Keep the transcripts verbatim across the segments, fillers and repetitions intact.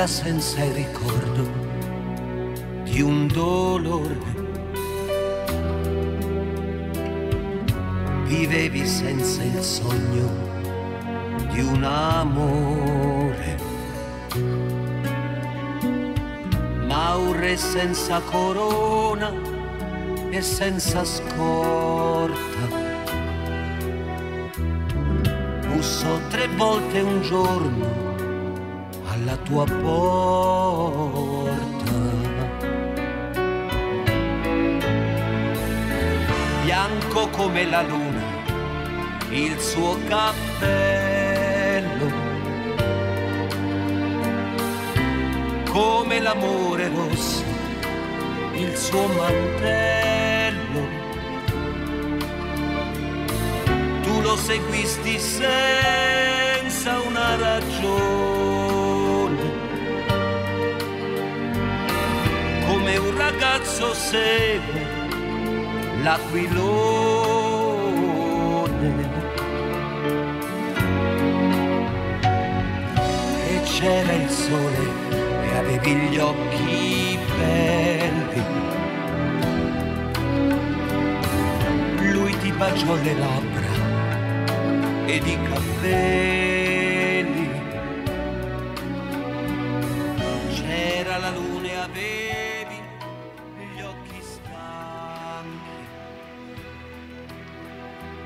bella senza il ricordo di un dolore. Vivevi senza il sogno di un amore. Ma un re senza corona e senza scorta bussò tre volte un giorno alla tua porta. Bianco come la luna il suo cappello, come l'amore rosso il suo mantello. Tu lo seguisti senza una ragione, come un ragazzo segue l'aquilone. E c'era il sole e avevi gli occhi belli. Lui ti baciò le labbra ed i capelli. C'era la luna e avevi gli occhi stanchi.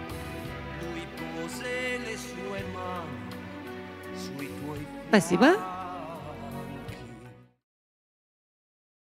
Lui pose le sue mani sui tuoi fianchi. Спасибо.